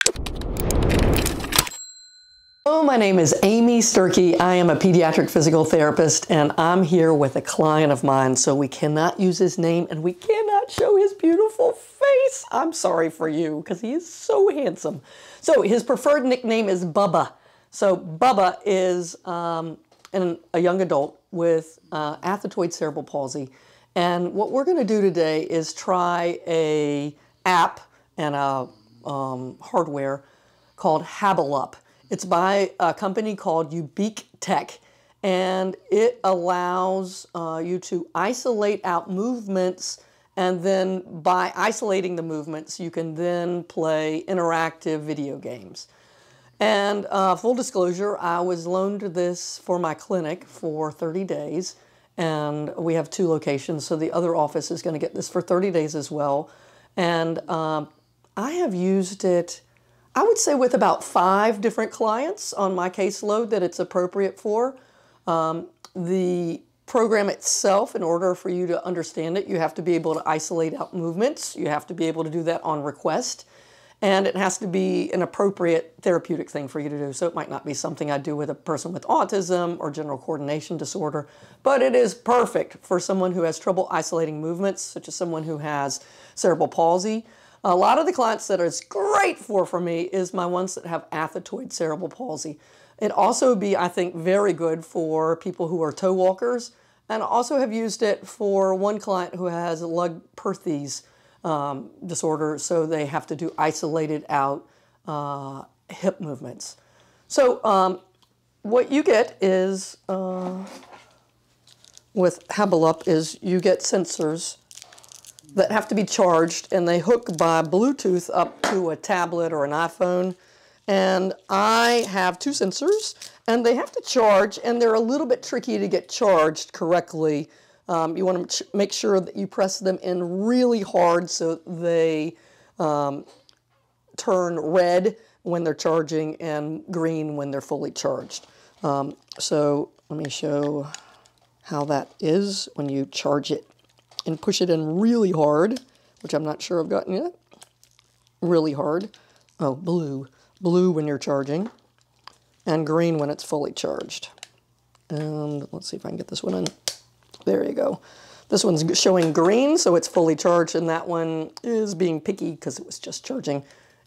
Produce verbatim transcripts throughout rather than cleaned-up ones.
Hello, my name is Amy Sturkey. I am a pediatric physical therapist, and I'm here with a client of mine, so we cannot use his name and we cannot show his beautiful face. I'm sorry for you, because he is so handsome. So his preferred nickname is Bubba. So Bubba is um, an, a young adult with uh, athetoid cerebral palsy, and what we're going to do today is try a app and a um, hardware called Habil-Up. It's by a company called Ubique Tech, and it allows uh, you to isolate out movements, and then by isolating the movements, you can then play interactive video games. And uh, full disclosure, I was loaned this for my clinic for thirty days, and we have two locations, so the other office is going to get this for thirty days as well. And um, I have used it, I would say, with about five different clients on my caseload that it's appropriate for. Um, the program itself, in order for you to understand it, you have to be able to isolate out movements. You have to be able to do that on request. And it has to be an appropriate therapeutic thing for you to do. So it might not be something I do with a person with autism or general coordination disorder, but it is perfect for someone who has trouble isolating movements, such as someone who has cerebral palsy. A lot of the clients that it's great for for me is my ones that have athetoid cerebral palsy. It also be, I think, very good for people who are toe walkers, and I also have used it for one client who has Legg Perthes um, disorder, so they have to do isolated out uh, hip movements. So um, what you get is, uh, with Habil-Up, is you get sensors that have to be charged, and they hook by Bluetooth up to a tablet or an iPhone. And I have two sensors, and they have to charge, and they're a little bit tricky to get charged correctly. Um, you want to make sure that you press them in really hard so they um, turn red when they're charging and green when they're fully charged. Um, so let me show how that is when you charge it and push it in really hard, which I'm not sure I've gotten yet. Really hard. Oh, blue. Blue when you're charging, and green when it's fully charged. And let's see if I can get this one in. There you go. This one's showing green, so it's fully charged, and that one is being picky because it was just charging.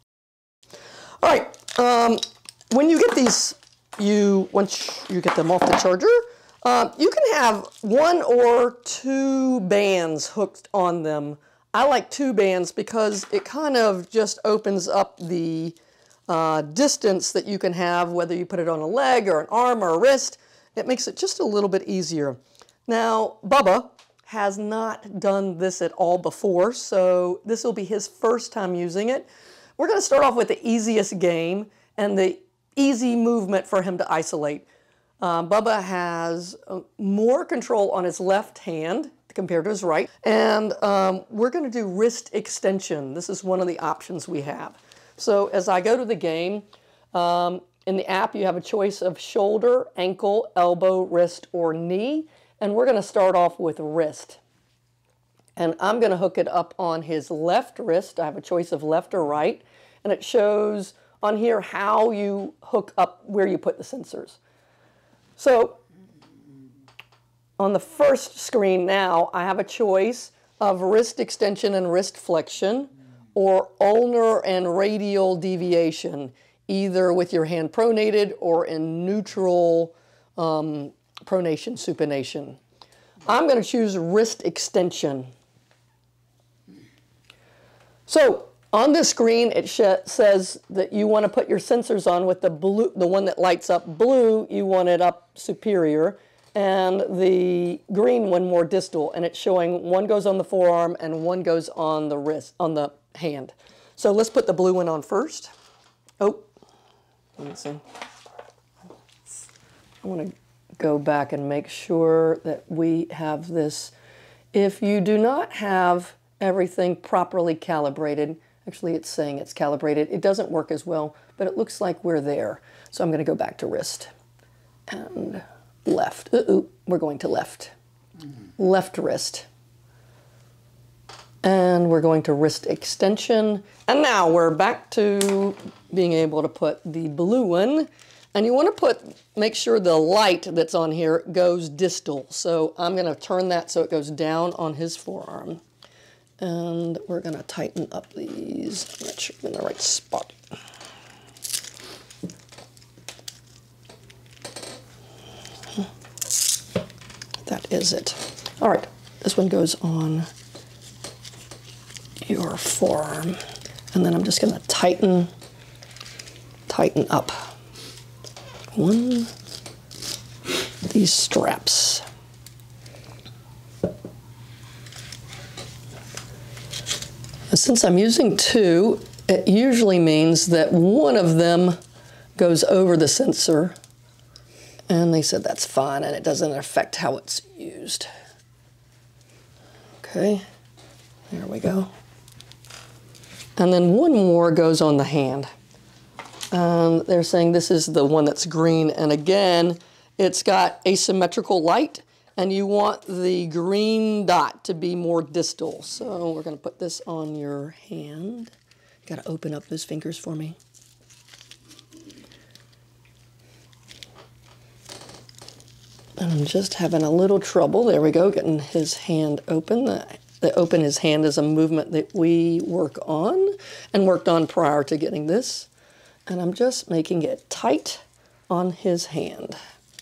All right, um, when you get these, you once you get them off the charger, Uh, you can have one or two bands hooked on them. I like two bands because it kind of just opens up the uh, distance that you can have, whether you put it on a leg or an arm or a wrist. It makes it just a little bit easier. Now, Bubba has not done this at all before, so this will be his first time using it. We're going to start off with the easiest game and the easy movement for him to isolate. Um, Bubba has uh, more control on his left hand compared to his right, and um, we're going to do wrist extension. This is one of the options we have. So as I go to the game, um, in the app you have a choice of shoulder, ankle, elbow, wrist, or knee, and we're going to start off with wrist. And I'm going to hook it up on his left wrist. I have a choice of left or right, and it shows on here how you hook up where you put the sensors. So on the first screen now, I have a choice of wrist extension and wrist flexion, or ulnar and radial deviation, either with your hand pronated or in neutral um, pronation, supination. I'm going to choose wrist extension. So on the screen, it says that you want to put your sensors on with the blue, the one that lights up blue, you want it up superior, and the green one more distal, and it's showing one goes on the forearm and one goes on the wrist, on the hand. So let's put the blue one on first. Oh, let me see. I want to go back and make sure that we have this. If you do not have everything properly calibrated, actually it's saying it's calibrated, it doesn't work as well, but it looks like we're there. So I'm going to go back to wrist and left. Uh-oh, we're going to left. Mm-hmm. Left wrist. And we're going to wrist extension. And now we're back to being able to put the blue one. And you want to put, make sure the light that's on here goes distal. So I'm going to turn that so it goes down on his forearm. And we're going to tighten up these. Make sure I'm in the right spot. That is it. All right, this one goes on your forearm. And then I'm just going to tighten, tighten up one of these straps. Since I'm using two, it usually means that one of them goes over the sensor. And they said that's fine, and it doesn't affect how it's used. Okay, there we go. And then one more goes on the hand. Um, they're saying this is the one that's green, and again, it's got asymmetrical light, and you want the green dot to be more distal. So we're going to put this on your hand. You got to open up those fingers for me. And I'm just having a little trouble. There we go, getting his hand open. The, the open his hand is a movement that we work on and worked on prior to getting this. And I'm just making it tight on his hand.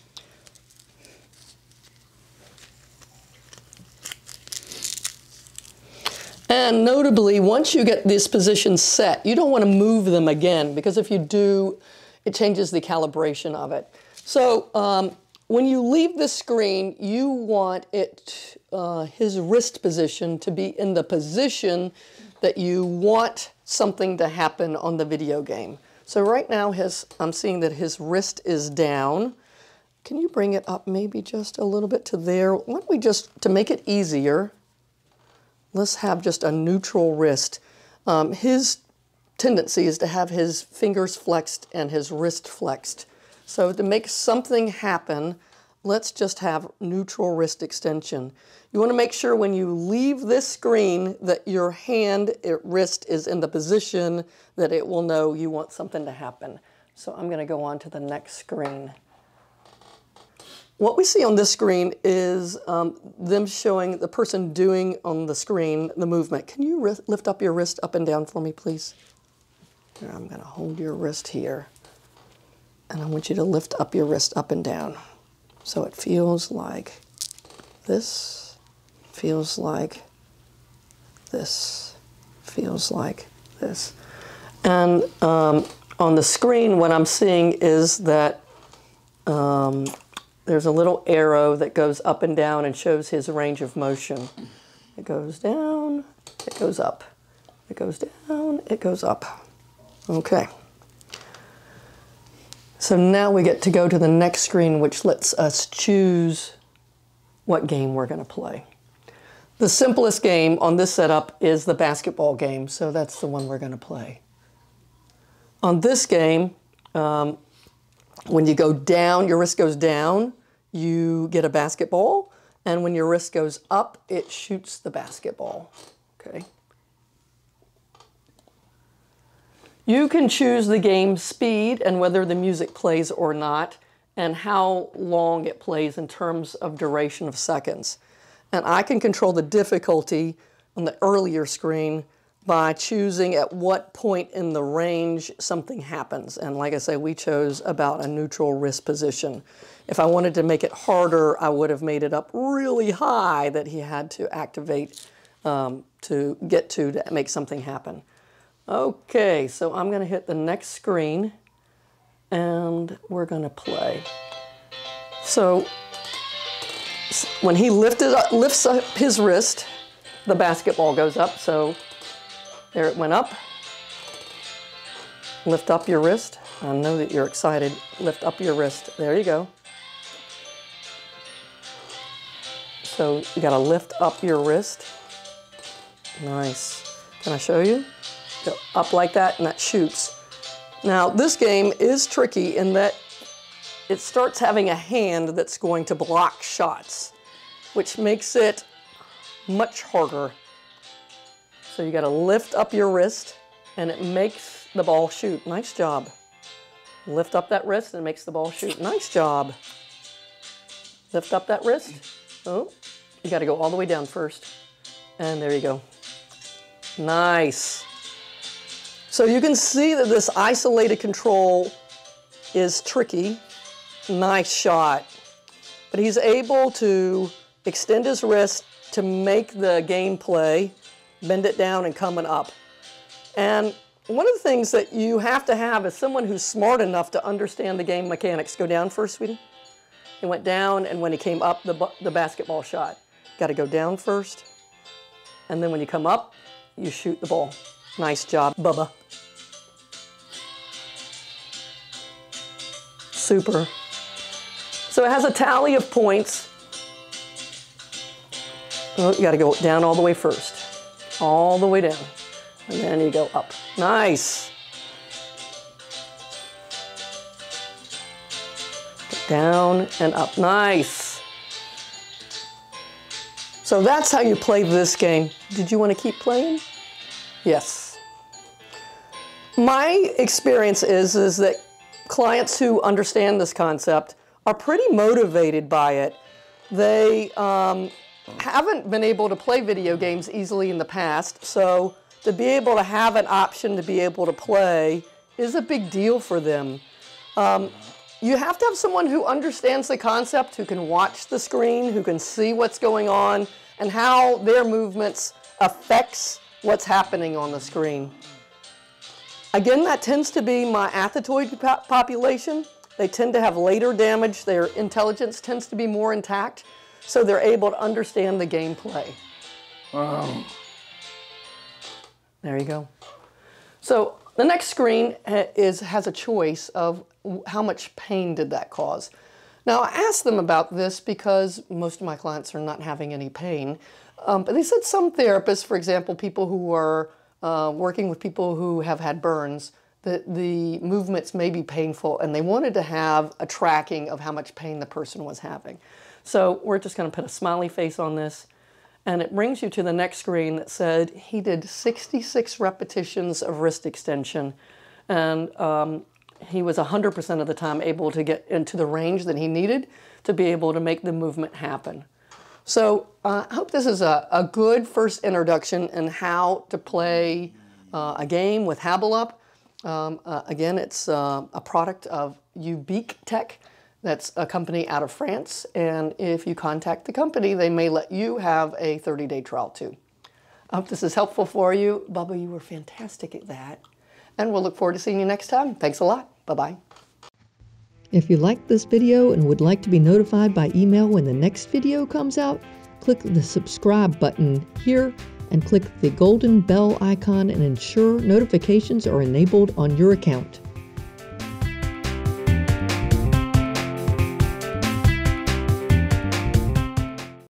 And notably, once you get this position set, you don't want to move them again, because if you do, it changes the calibration of it. So um, when you leave the screen, you want it, uh, his wrist position to be in the position that you want something to happen on the video game. So right now, his, I'm seeing that his wrist is down. Can you bring it up maybe just a little bit to there? Why don't we just, to make it easier, let's have just a neutral wrist. Um, his tendency is to have his fingers flexed and his wrist flexed. So to make something happen, let's just have neutral wrist extension. You want to make sure when you leave this screen that your hand, or wrist is in the position that it will know you want something to happen. So I'm going to go on to the next screen. What we see on this screen is um, them showing the person doing on the screen the movement. Can you lift up your wrist up and down for me, please? Here, I'm going to hold your wrist here. And I want you to lift up your wrist up and down. So it feels like this, feels like this, feels like this. And um, on the screen, what I'm seeing is that um, there's a little arrow that goes up and down and shows his range of motion. It goes down, it goes up. It goes down, it goes up. Okay. So now we get to go to the next screen, which lets us choose what game we're going to play. The simplest game on this setup is the basketball game, so that's the one we're going to play. On this game, um, when you go down, your wrist goes down, you get a basketball, and when your wrist goes up, it shoots the basketball. Okay. You can choose the game speed and whether the music plays or not, and how long it plays in terms of duration of seconds. And I can control the difficulty on the earlier screen by choosing at what point in the range something happens. And like I say, we chose about a neutral wrist position. If I wanted to make it harder, I would have made it up really high that he had to activate um, to get to to make something happen. Okay, so I'm going to hit the next screen, and we're going to play. So when he lifted up, lifts up his wrist, the basketball goes up. So there it went up. Lift up your wrist. I know that you're excited. Lift up your wrist. There you go. So you got to lift up your wrist. Nice. Can I show you? Go up like that, and that shoots. Now, this game is tricky in that it starts having a hand that's going to block shots, which makes it much harder. So you got to lift up your wrist and it makes the ball shoot. Nice job. Lift up that wrist and it makes the ball shoot. Nice job. Lift up that wrist. Oh, you got to go all the way down first. And there you go. Nice. So you can see that this isolated control is tricky. Nice shot. But he's able to extend his wrist to make the game play, bend it down and coming up. And one of the things that you have to have is someone who's smart enough to understand the game mechanics. Go down first, sweetie. He went down, and when he came up, the, the basketball shot. Got to go down first, and then when you come up, you shoot the ball. Nice job, Bubba. Super. So it has a tally of points. Oh, you got to go down all the way first. All the way down. And then you go up. Nice. Down and up. Nice. So that's how you play this game. Did you want to keep playing? Yes. My experience is, is that clients who understand this concept are pretty motivated by it. They um, haven't been able to play video games easily in the past, so to be able to have an option to be able to play is a big deal for them. Um, you have to have someone who understands the concept, who can watch the screen, who can see what's going on, and how their movements affects what's happening on the screen. Again, that tends to be my athetoid po population. They tend to have later damage. Their intelligence tends to be more intact, so they're able to understand the gameplay. Wow. There you go. So the next screen is, has a choice of how much pain did that cause. Now, I asked them about this because most of my clients are not having any pain. Um, but they said some therapists, for example, people who are uh, working with people who have had burns, that the movements may be painful, and they wanted to have a tracking of how much pain the person was having. So we're just going to put a smiley face on this, and it brings you to the next screen that said he did sixty-six repetitions of wrist extension, and um, he was one hundred percent of the time able to get into the range that he needed to be able to make the movement happen. So uh, I hope this is a, a good first introduction in how to play uh, a game with Habil-Up. Um, uh, again, it's uh, a product of Ubique Tech. That's a company out of France, and if you contact the company, they may let you have a thirty day trial too. I hope this is helpful for you. Bubba, you were fantastic at that. And we'll look forward to seeing you next time. Thanks a lot. Bye-bye. If you liked this video and would like to be notified by email when the next video comes out, click the subscribe button here and click the golden bell icon and ensure notifications are enabled on your account.